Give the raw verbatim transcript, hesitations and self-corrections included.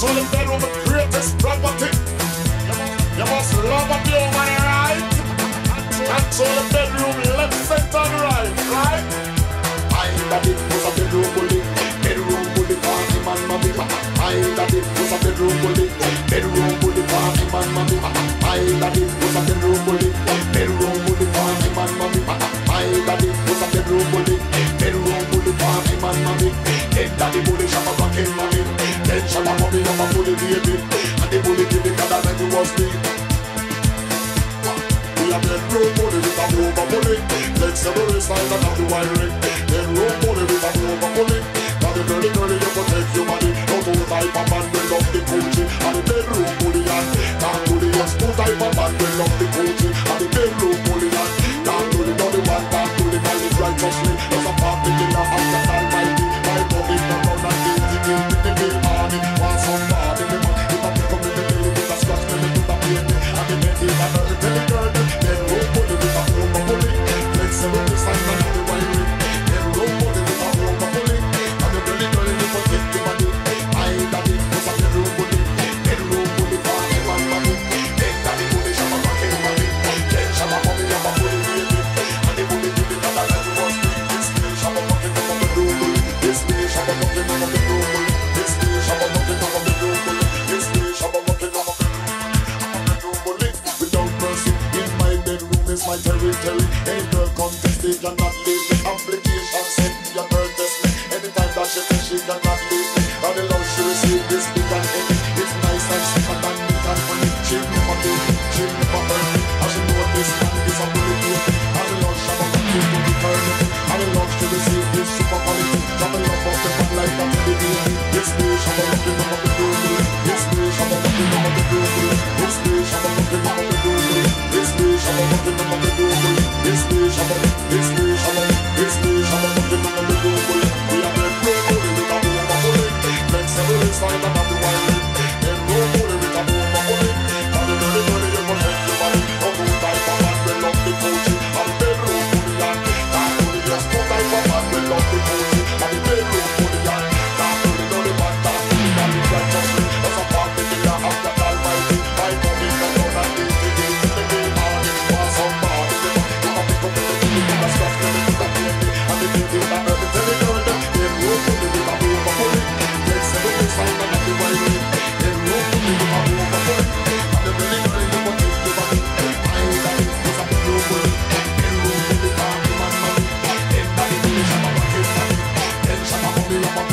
to the bedroom, the greatest property. You must love a your money, right? Control the bedroom, left, center, and right, right? I that it was a bedroom bully, bedroom bully, party man, mommy. I that it was a bedroom bully, bedroom bully, party man, mommy. I that it was a bedroom bully, bedroom bully, party man, mommy. I that it was a bedroom bully, bedroom bully, party man, mommy. Then daddy bully shabba back in mommy, then shabba mommy and my bully baby, and the bully give it that like it was me. We have bedroom bully with a rubber bully, flexible waistline and have the wiring. Bedroom bully with a rubber bully, now the girly girly you protect your body. No two type of man will love the coochie, and the bedroom bully and can't do the yes. Two type of man will love the coochie, and the bedroom bully and can't do the only one can't do the knowledge righteously. There's a part in the law of the Almighty. My body not run and guilty, guilty, the big army. Want somebody with me, if I pick up in the belly with a scratch, me do the pain me, and the men is a girl, tell the girl them. Bedroom bully with a rubber bully, flexible waistline and have the wiring. Bedroom bully with a rubber bully, and the girly girly you protect your body. I that it was a bedroom bully, bedroom bully party man mommy. Then daddy bully shabba back in mommy, then shabba mommy and my bully baby, and the bully give it that like it was me. This me shabba back in my bedroom bully, this me shabba back in my bedroom bully, this me shabba back in my bedroom bully, this me shabba back in my bedroom bully. Without mercy, in my bedroom is my territory. Any girl contest, they cannot leave me. Application sent me a girl test me. Anytime that she thinks she cannot leave me, and the love she receive is big and heavy. It's nice and sweet and neat and funny. She never do me, she never hurt me, and she know this man is a bully to me. And the love shabba back in to be eternity, and the love she receive is super quality. Shabba love up the back like that to the baby. This me shabba back in my bedroom bully, this me shabba back in my bedroom bully, this me shabba back in my bedroom bully, this me shabba back in my bedroom bully, this me shabba, this me shabba, this me shabba back in my bedroom bully. We are bedroom bully with a rubber bully, flexible waistline and have the wiring. Bedroom bully with a rubber bully, and the girly girly you protect your body. No two type of man will love the coochie, and the bedroom bully and can't do the yes. Two type of man will love the coochie, and the bedroom bully and can't do the only one can't do the knowledge righteously. There's a part in the law of the Almighty. My body can run and guilty, guilty, the game on it. Want somebody with me, if I pick up in the belly with a scratch, me do the pain me, and the guilty that hurt me. Tell the girl them, bedroom bully with a rubber bully, flexible waistline and have the wiring. Bedroom bully with a rubber bully, and the belly girl you protect your body. I that it was a bedroom bully, bedroom bully party man mommy. Then daddy bully shabba back in mommy, then shabba mommy and my